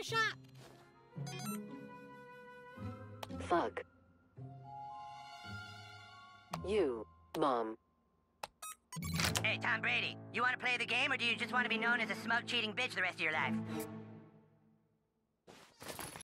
a shot. Fuck. You, Mom. Hey, Tom Brady, you want to play the game, or do you just want to be known as a smug, cheating bitch the rest of your life?